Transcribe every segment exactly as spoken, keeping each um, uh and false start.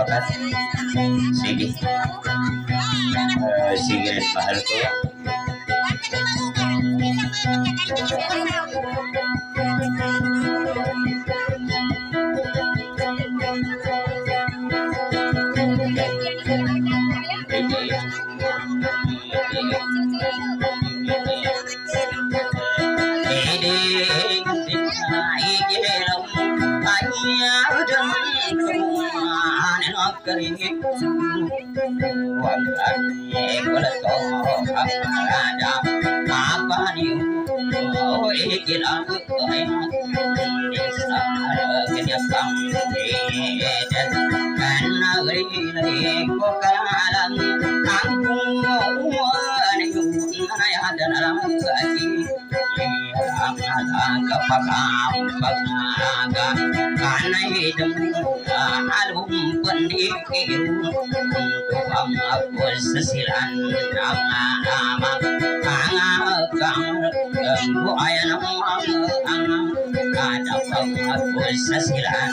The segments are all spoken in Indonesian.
sepakat. Sige. Uh, sige, mahal ko. Sesilan nama sesilan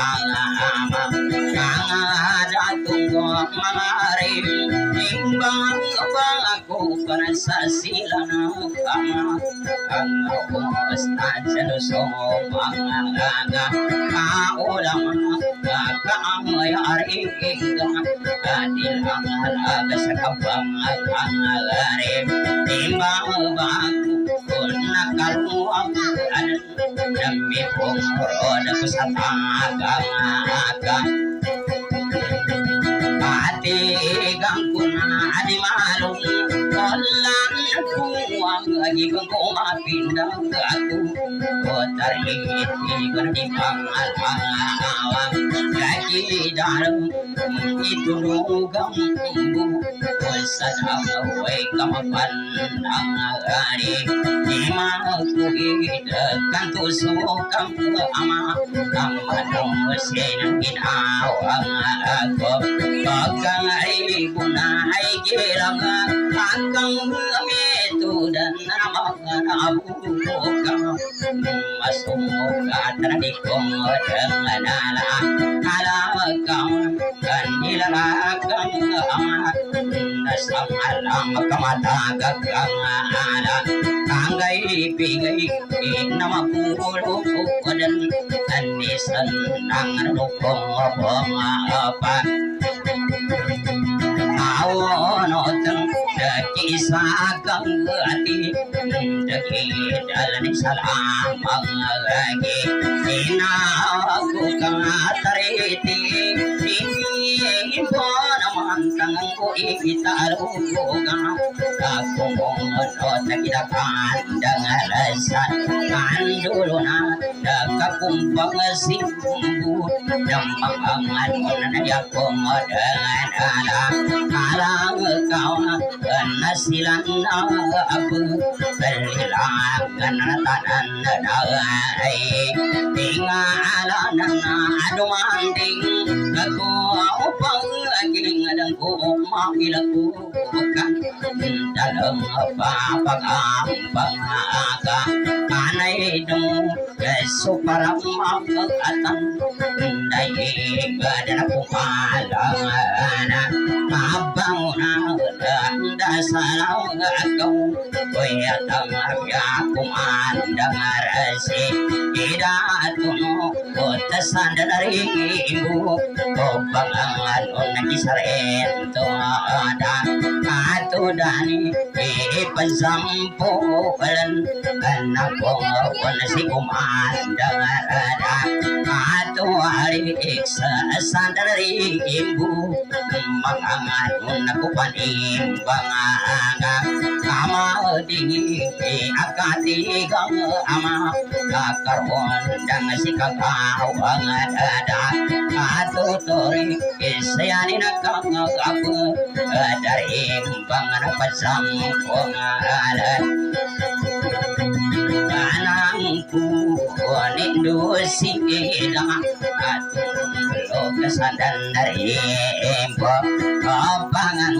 kesadan dari empo kapangan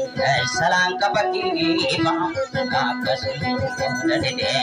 salang kapaki iba kakesudah dede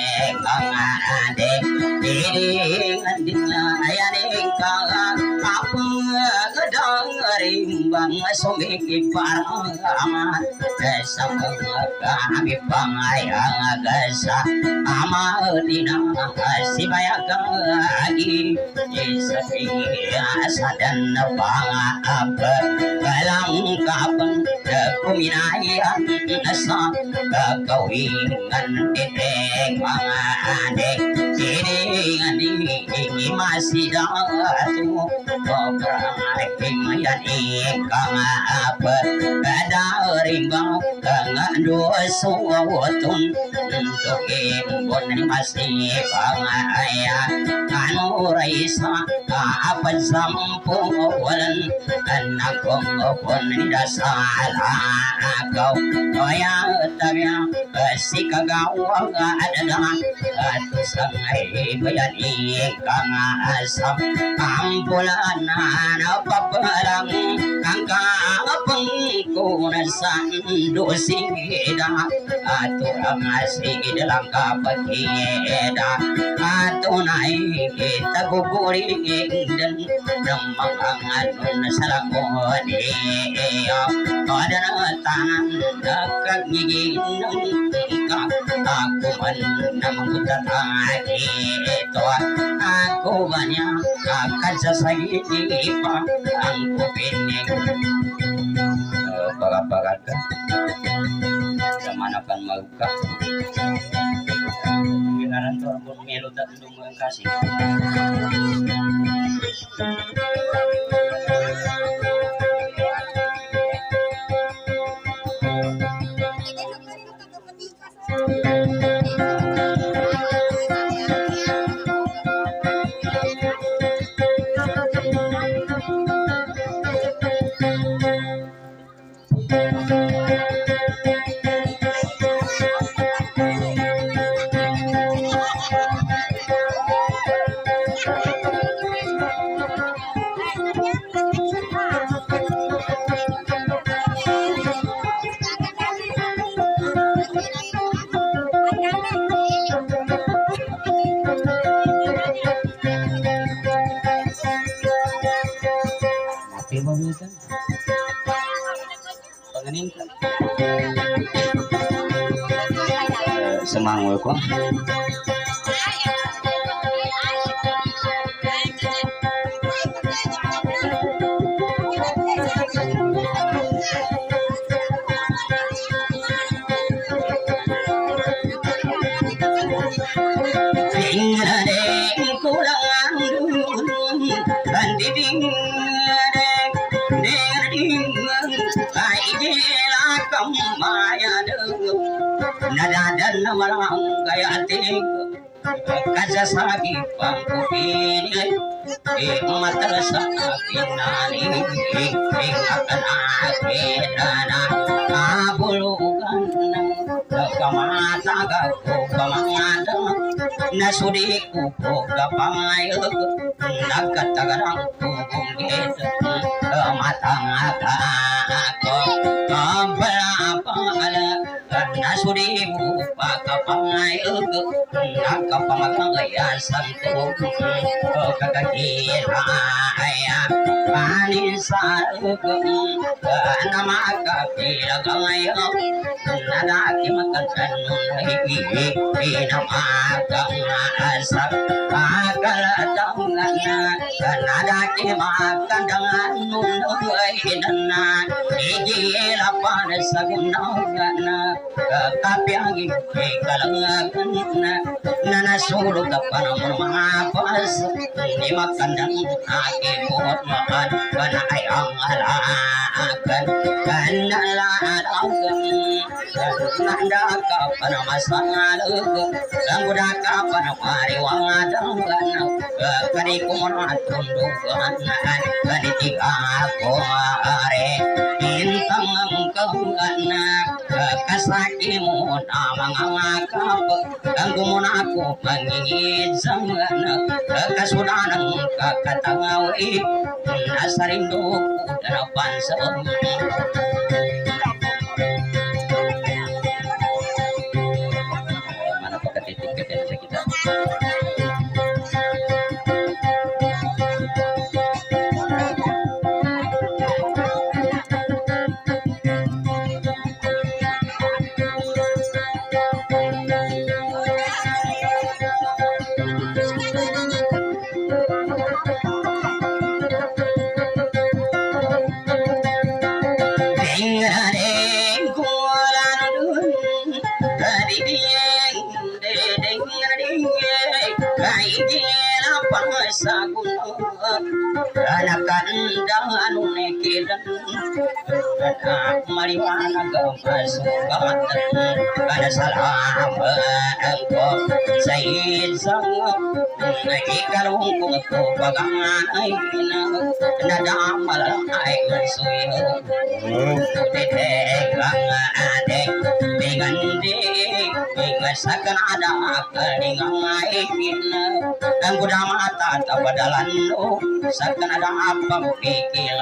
kangade dede ngandina ayane kang apa gedang rimbang sumiki parama desa kami pangayang desa amadina sibayaga agi isapi asadan pangapa kalang kapang kuminaya nasa kawingan titik mga adik ini ini masih datu Mayan ikang apa ada rimbang dengan dua suwotun untuk imbon masih pangaya anu raisa apa sampung walan anak pun dasar kau kaya tabya si kagawang ada atu sangai mayan ikang asam ampulan na paparang angka pengkunasan dosida aturang asida lang kapagida atunay kita guguring dan ramang anun sa lakoni pada na tangan nakagiginong ka ako man namang kutatagi ito ako ba niya akan sasagiti pa ang kupinig pagapagat ka zamanakan magka ginaran to ang melod at lumang kasi semangul ko nadadan na malang kaya ating kasasagi pangkupili imatras sa akin nani akan akin na kabulugan ng kakamataga ko kamangada nasudi ko po kapangayag nagkatagarang kugungit matangata ako kabalapala nasurimu pakapangayag nakapamagayasan ko kakakiraya panisarug na makapilagayag nadaki makatanong pinamagang asak pagkalatangan nadaki makadangan nunoy na igilapan sa gunawan kapyagi kalangagan na nasulog na panahon mga pas di makandang akibot makan panay ang alakan kanalalagan nanda ka panamasalag langguda ka panamariwangan kanikuman tundugan kanitiga ko are intang ang kaungan kasaki mo na mga ngakap ang gumuna ko pangingid sa mga kasudan ng kakatangawi nasa rindo ko na pansam mana pagkatitig ka dyan sa kita sagunung anak kandang anu nekidan anak mariwana gamasukan ada salam engkau sayid sang ikalung kung ko bagangan ay nadamal ay suyo titik ang adek bigandi bigasakan ada kalingang ay ang gudamata tabadalan lo sakan ada apa pikil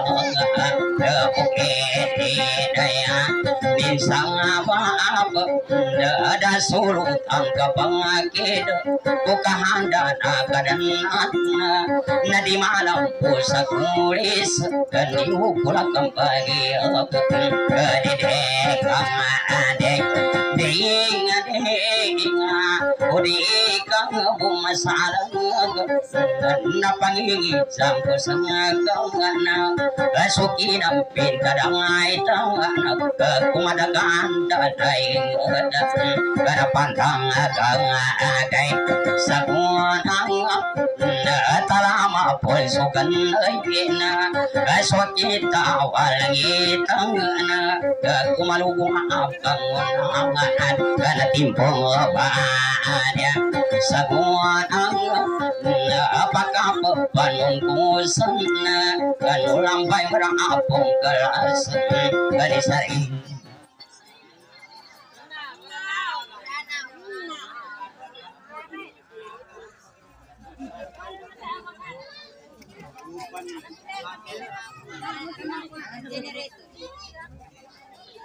bukit daya binsang apa ada sulut ang kapangakid bukahanda na kadanat na di malam po sa kumulis kanihukulak ang pag-iok kadidek ang adek dinga dinga o di kang bumasalang na pangingit sang kusang kawana kasukin ang pinkadangay tanganak kumadagaan daday karapantang agang agay sa kunang talama pulsukan ay na kaswakita walangitang na kumalugong apang unangan kanatimpong baanya sa kunang apakapapanong kusan na kanulambay marang apong kalasan kanisaring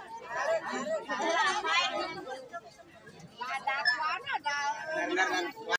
Ada